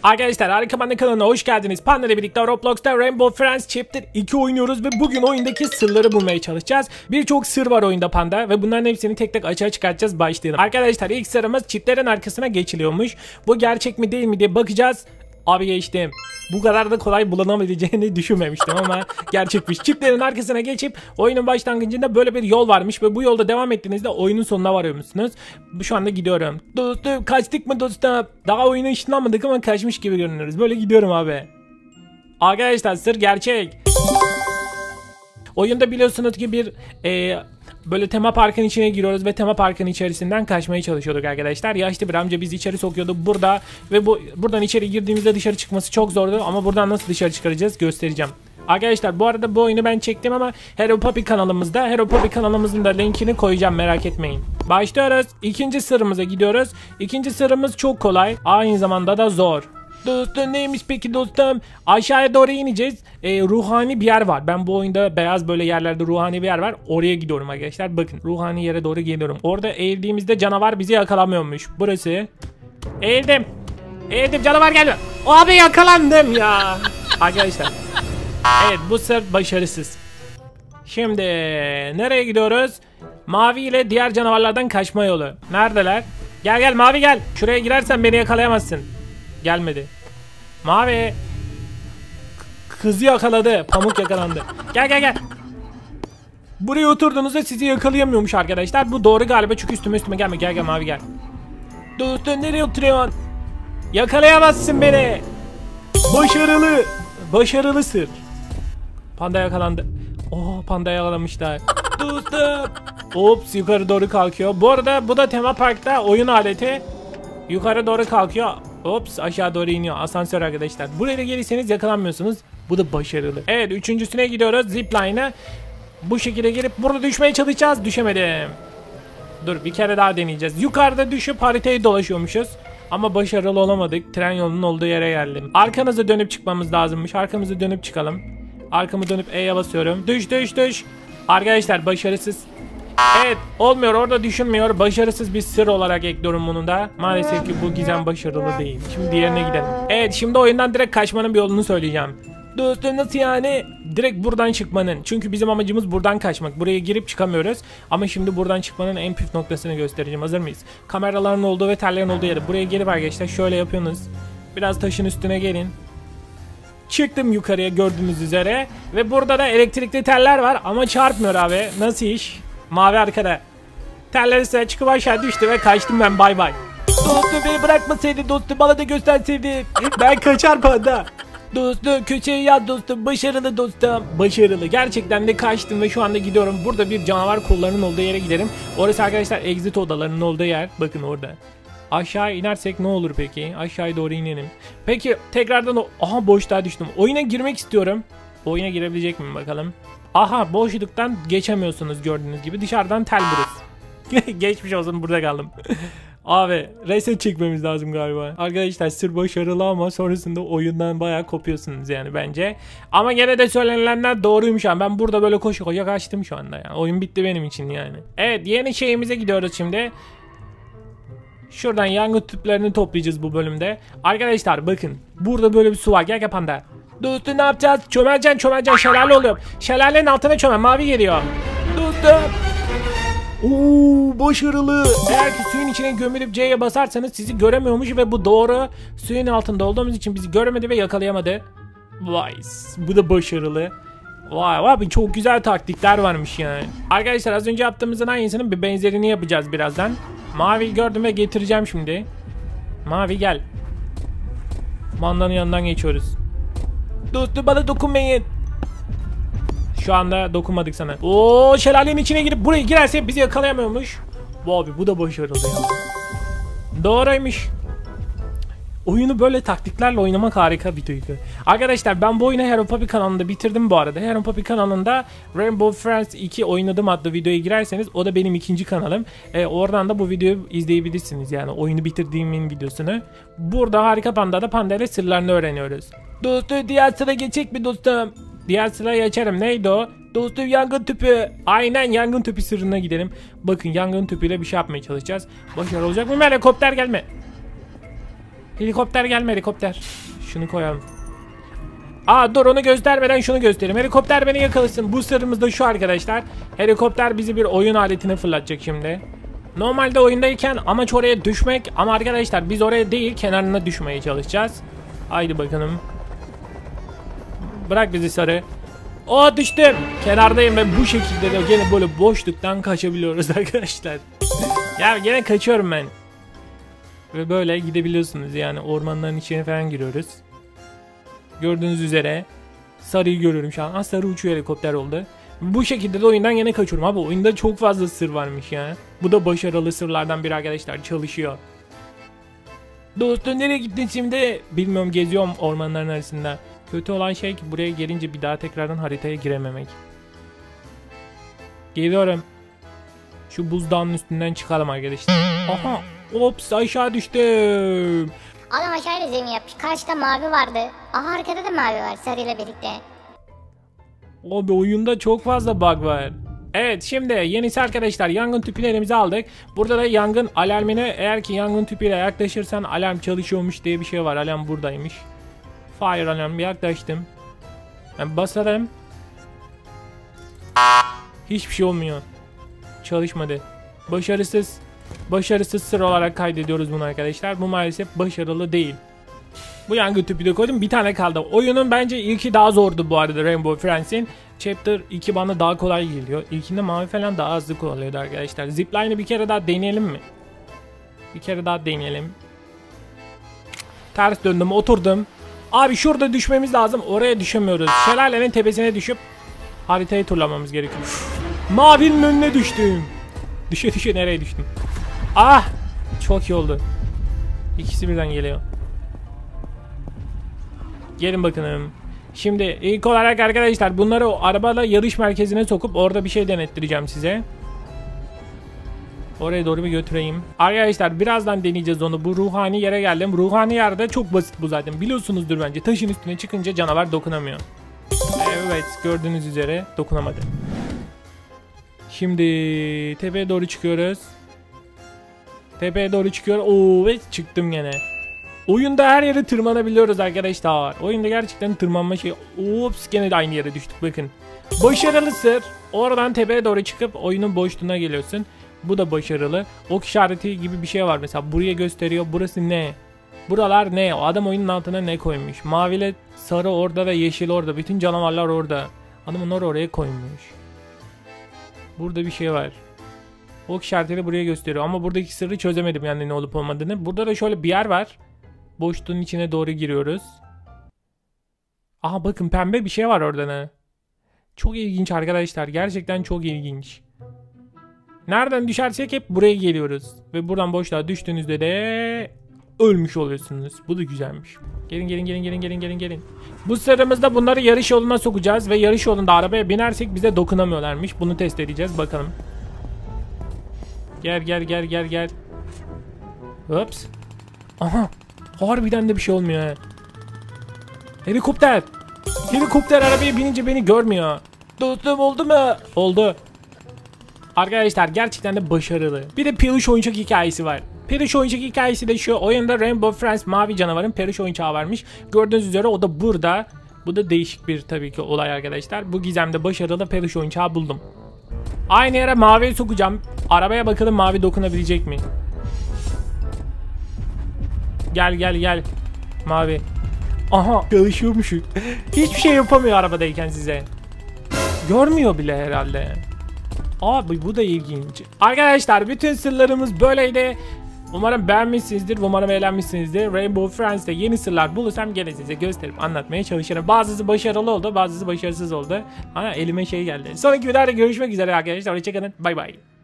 Arkadaşlar Harika Panda kanalına hoş geldiniz. Panda ile birlikte Roblox'ta Rainbow Friends Chapter 2 oynuyoruz ve bugün oyundaki sırları bulmaya çalışacağız. Birçok sır var oyunda Panda ve bunların hepsini tek tek açığa çıkartacağız. Başlayalım. Arkadaşlar ilk sırrımız çiplerin arkasına geçiliyormuş. Bu gerçek mi değil mi diye bakacağız. Abi geçtim. Bu kadar da kolay bulanabileceğini düşünmemiştim ama gerçekmiş. Çiplerin arkasına geçip oyunun başlangıcında böyle bir yol varmış ve bu yolda devam ettiğinizde oyunun sonuna varıyormuşsunuz. Şu anda gidiyorum. Dostum kaçtık mı dostum? Daha oyuna ışınlanmadık ama kaçmış gibi görünüyoruz. Böyle gidiyorum abi. Arkadaşlar sır gerçek. Oyunda biliyorsunuz ki bir böyle tema parkın içine giriyoruz ve tema parkın içerisinden kaçmaya çalışıyorduk arkadaşlar. Yaşlı bir amca bizi içeri sokuyordu burada ve buradan içeri girdiğimizde dışarı çıkması çok zordu ama buradan nasıl dışarı çıkaracağız göstereceğim. Arkadaşlar bu arada bu oyunu ben çektim ama Hero Puppy kanalımızda. Hero Puppy kanalımızın da linkini koyacağım, merak etmeyin. Başlıyoruz. İkinci sırrımıza gidiyoruz. İkinci sırrımız çok kolay. Aynı zamanda da zor. Dostum neymiş peki dostum? Aşağıya doğru ineceğiz. Ruhani bir yer var. Ben bu oyunda beyaz böyle yerlerde ruhani bir yer var. Oraya gidiyorum arkadaşlar. Bakın ruhani yere doğru geliyorum. Orada eğildiğimizde canavar bizi yakalamıyormuş. Burası. Eğildim. Eğildim, canavar geliyor. Abi yakalandım ya. Arkadaşlar. Evet, bu sır başarısız. Şimdi nereye gidiyoruz? Mavi ile diğer canavarlardan kaçma yolu. Neredeler? Gel gel Mavi gel. Şuraya girersen beni yakalayamazsın. Gelmedi. Mavi. Kızı yakaladı. Pamuk yakalandı. Gel gel gel. Buraya oturduğunuzda sizi yakalayamıyormuş arkadaşlar. Bu doğru galiba çünkü üstüme gelme. Gel gel Mavi gel. Dostum nereye oturuyorsun? Yakalayamazsın beni. Başarılı. Başarılı sır. Panda yakalandı. Oh, panda yakalamışlar. Dostum. Ops, yukarı doğru kalkıyor. Bu arada bu da tema parkta oyun aleti. Yukarı doğru kalkıyor. Ops, aşağı doğru iniyor. Asansör arkadaşlar. Buraya da gelirseniz yakalanmıyorsunuz. Bu da başarılı. Evet, üçüncüsüne gidiyoruz. Zipline'a. Bu şekilde gelip burada düşmeye çalışacağız. Düşemedim. Dur bir kere daha deneyeceğiz. Yukarıda düşüp haritayı dolaşıyormuşuz. Ama başarılı olamadık. Tren yolunun olduğu yere geldim. Arkamıza dönüp çıkmamız lazımmış. Arkamıza dönüp çıkalım. Arkamı dönüp E'ye basıyorum. Düş düş düş. Arkadaşlar başarısız. Evet, olmuyor, orada düşünmüyor. Başarısız bir sır olarak ekliyorum bunu da. Maalesef ki bu gizem başarılı değil. Şimdi diğerine gidelim. Evet, şimdi oyundan direkt kaçmanın bir yolunu söyleyeceğim. Dostum nasıl yani? Direkt buradan çıkmanın. Çünkü bizim amacımız buradan kaçmak. Buraya girip çıkamıyoruz. Ama şimdi buradan çıkmanın en püf noktasını göstereceğim. Hazır mıyız? Kameraların olduğu ve tellerin olduğu yere. Buraya gelip arkadaşlar şöyle yapıyorsunuz. Biraz taşın üstüne gelin. Çıktım yukarıya gördüğünüz üzere. Ve burada da elektrikli teller var ama çarpmıyor abi. Nasıl iş? Mavi arkada. Teller üstüne çıkıp aşağı düştü ve kaçtım ben, bay bay. Dostum beni bırakmasaydı dostum, bana da gösterseydi. Ben kaçar panda. Dostum köşeye yat dostum, başarılı dostum. Başarılı, gerçekten de kaçtım ve şu anda gidiyorum. Burada bir canavar kollarının olduğu yere giderim. Orası arkadaşlar exit odalarının olduğu yer. Bakın orada. Aşağı inersek ne olur peki? Aşağıya doğru inelim. Peki tekrardan aha boşluğa düştüm. Oyuna girmek istiyorum. Oyuna girebilecek miyim bakalım. Aha, boşluktan geçemiyorsunuz gördüğünüz gibi. Dışarıdan tel burası. Geçmiş olsun, burada kaldım. Abi reset çekmemiz lazım galiba. Arkadaşlar sır başarılı ama sonrasında oyundan bayağı kopuyorsunuz yani bence. Ama gene de söylenilenler doğruymuş yani. Ben burada böyle koşa koşa kaçtım şu anda yani. Oyun bitti benim için yani. Evet, yeni şeyimize gidiyoruz şimdi. Şuradan yangın tüplerini toplayacağız bu bölümde. Arkadaşlar bakın. Burada böyle bir su var. Gel Panda. Dostum ne yapacağız? Çömeleceksin. Şelale oluyor. Şelalenin altına çömel. Mavi geliyor. Dostum. Ooo, başarılı. Eğer ki suyun içine gömülüp C'ye basarsanız sizi göremiyormuş ve bu doğru. Suyun altında olduğumuz için bizi göremedi ve yakalayamadı. Vay, bu da başarılı. Vay abi, çok güzel taktikler varmış yani. Arkadaşlar az önce yaptığımızın aynısının bir benzerini yapacağız birazdan. Mavi gördüm ve getireceğim şimdi. Mavi gel. Mandanın yanından geçiyoruz. Dostum bana dokunmayın. Şu anda dokunmadık sana. Oo, şelalenin içine girip buraya girerse bizi yakalayamıyormuş. Abi bu da başarılı ya. Doğruymuş. Oyunu böyle taktiklerle oynamak harika bir duygu. Arkadaşlar ben bu oyunu Hero Puppy kanalında bitirdim bu arada. Hero Puppy kanalında Rainbow Friends 2 oynadım adlı videoya girerseniz o da benim ikinci kanalım. Oradan da bu videoyu izleyebilirsiniz yani oyunu bitirdiğimin videosunu. Burada Harika Panda'da Panda ile sırlarını öğreniyoruz. Dostum diğer sıra geçecek mi dostum? Diğer sırayı açarım. Neydi o? Dostum yangın tüpü. Aynen, yangın tüpü sırrına gidelim. Bakın yangın tüpüyle bir şey yapmaya çalışacağız. Başarılı olacak mı? Helikopter gelme. Helikopter gelme helikopter. Şunu koyalım. Aa dur onu göstermeden şunu göstereyim. Helikopter beni yakalasın. Bu sırrımız da şu arkadaşlar. Helikopter bizi bir oyun aletine fırlatacak şimdi. Normalde oyundayken amaç oraya düşmek. Ama arkadaşlar biz oraya değil kenarına düşmeye çalışacağız. Haydi bakalım. Bırak bizi sarı. O düştüm. Kenardayım ve bu şekilde de gene böyle boşluktan kaçabiliyoruz arkadaşlar. Ya gene kaçıyorum ben. Ve böyle gidebiliyorsunuz yani ormanların içine falan giriyoruz. Gördüğünüz üzere sarıyı görüyorum şu an. Sarı uçuyor helikopter oldu. Bu şekilde de oyundan yine kaçıyorum abi. Oyunda çok fazla sır varmış ya. Bu da başarılı sırlardan biri arkadaşlar. Çalışıyor. Dostum nereye gittin şimdi? Bilmiyorum geziyorum ormanların arasında. Kötü olan şey ki buraya gelince bir daha tekrardan haritaya girememek. Geliyorum. Şu buzdağının üstünden çıkalım arkadaşlar. Aha. Ops aşağı düştüm. Adam aşağıya zemin yap. Karşıda mavi vardı. Aha arkada da mavi var sarıyla birlikte. Abi oyunda çok fazla bug var. Evet şimdi yenisi arkadaşlar yangın tüpünü elimize aldık. Burada da yangın alarmını eğer ki yangın tüpüyle yaklaşırsan alarm çalışıyormuş diye bir şey var. Alarm buradaymış. Fire alarm yaklaştım. Ben basalım. Hiçbir şey olmuyor. Çalışmadı. Başarısız. Başarısız sır olarak kaydediyoruz bunu arkadaşlar. Bu maalesef başarılı değil. Bu yangın tüpü de koydum. Bir tane kaldı. Oyunun bence ilki daha zordu bu arada Rainbow Friends'in. Chapter 2 bana daha kolay geliyor. İlkinde mavi falan daha hızlı oluyordu arkadaşlar. Zipline'ı bir kere daha deneyelim mi? Bir kere daha deneyelim. Ters döndüm oturdum. Abi şurada düşmemiz lazım. Oraya düşemiyoruz. Şelalenin tepesine düşüp haritayı turlamamız gerekiyor. Mavinin önüne düştüm. Düşe düşe nereye düştüm? Ah! Çok iyi oldu. İkisi birden geliyor. Gelin bakalım. Şimdi ilk olarak arkadaşlar bunları o arabayla yarış merkezine sokup orada bir şey denettireceğim size. Oraya doğru bir götüreyim. Arkadaşlar birazdan deneyeceğiz onu. Bu ruhani yere geldim. Ruhani yerde çok basit bu zaten. Biliyorsunuzdur bence. Taşın üstüne çıkınca canavar dokunamıyor. Evet gördüğünüz üzere dokunamadı. Şimdi tepeye doğru çıkıyoruz. Tepeye doğru çıkıyor. Oo ve çıktım gene. Oyunda her yere tırmanabiliyoruz arkadaşlar. Oyunda gerçekten tırmanma şey. Ops gene de aynı yere düştük bakın. Başarılı sır. Oradan tepeye doğru çıkıp oyunun boşluğuna geliyorsun. Bu da başarılı. Ok işareti gibi bir şey var mesela. Buraya gösteriyor. Burası ne? Buralar ne? O adam oyunun altına ne koymuş? Maviyle sarı orada ve yeşil orada. Bütün canavarlar orada. Adam onları oraya koymuş. Burada bir şey var. Ok işareti buraya gösteriyor. Ama buradaki sırrı çözemedim yani ne olup olmadığını. Burada da şöyle bir yer var. Boşluğun içine doğru giriyoruz. Aha bakın pembe bir şey var orada ne? Çok ilginç arkadaşlar. Gerçekten çok ilginç. Nereden düşersek hep buraya geliyoruz. Ve buradan boşluğa düştüğünüzde de ölmüş oluyorsunuz. Bu da güzelmiş. Gelin. Bu sırrımızda bunları yarış yoluna sokacağız. Ve yarış yolunda arabaya binersek bize dokunamıyorlarmış. Bunu test edeceğiz bakalım. Gel. Ups. Aha. Harbiden de bir şey olmuyor he. Helikopter. Helikopter arabaya binince beni görmüyor. Dostum oldu mu? Oldu. Arkadaşlar gerçekten de başarılı. Bir de peluş oyuncak hikayesi var. Peluş oyuncak hikayesi de şu. Oyunda Rainbow Friends mavi canavarın peluş oyuncağı varmış. Gördüğünüz üzere o da burada. Bu da değişik bir tabii ki olay arkadaşlar. Bu gizemde başarılı peluş oyuncağı buldum. Aynı yere maviyi sokacağım. Arabaya bakalım mavi dokunabilecek mi? Gel. Mavi. Aha çalışıyormuş. Hiçbir şey yapamıyor arabadayken size. Görmüyor bile herhalde. Abi bu da ilginç. Arkadaşlar bütün sırlarımız böyleydi. Umarım beğenmişsinizdir. Umarım eğlenmişsinizdir. Rainbow Friends'te yeni sırlar bulursam gene size gösterip anlatmaya çalışırım. Bazısı başarılı oldu, bazısı başarısız oldu. Ana elime şey geldi. Sonraki videoda görüşmek üzere arkadaşlar. Hoşçakalın. Bay bay.